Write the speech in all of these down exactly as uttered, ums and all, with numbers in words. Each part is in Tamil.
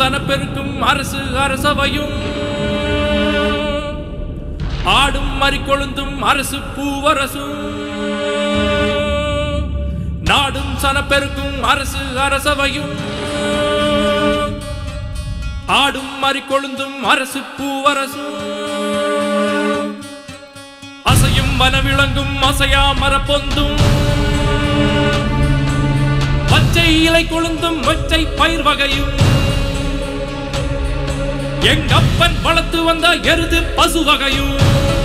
சனப்பெருக்கும் அரசு அரசவையும் ஆடும் மறிக்கொழுந்தும் அரசு பூவரசும் நாடும் சனப்பெருக்கும் அரசு அரசவையும் ஆடும் மறிக்கொழுந்தும் அரசு பூவரசும் அசையும் வனவிளங்கும் அசையா மரப்பொந்தும் பச்சை இலை கொழுந்தும் மொச்சை பயிர் வகையும் எங்கப்பன் வளர்த்து வந்த எருது பசு வகையும்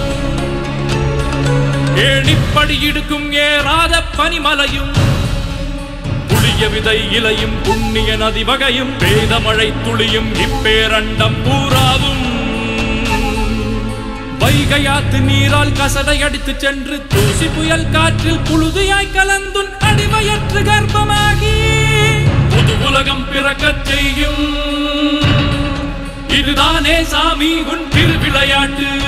ஏணிப்படி இடுக்கும் ஏறாத பனிமலையும் புளிய விதை இலையும் புண்ணிய நதி வகையும் வேதமழை துளியும் இப்பேரண்டம் பூராவும் வைகையாத்து நீரால் கசடை அடித்து சென்று தூசி புயல் காற்றில் புழுதியாய் கலந்துன் அடிவயற்று கர்ப்பமாகி புது உலகம் பிறக்கச் செய்யும் இதுதானே சாமி உன் திருவிளையாட்டு.